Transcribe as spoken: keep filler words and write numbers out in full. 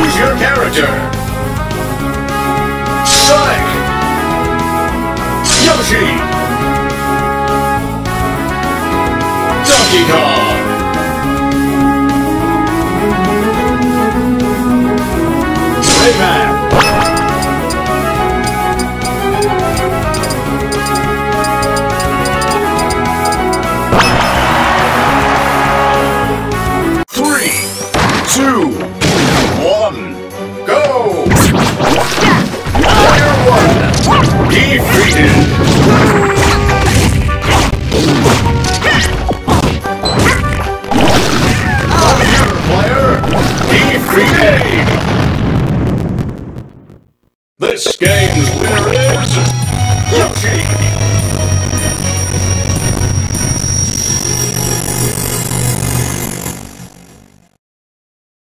Choose your character. Sonic. Yoshi. Donkey Kong. Rayman. Three, two, one, go! Player one, defeated! Computer player, defeated! This game's winner is...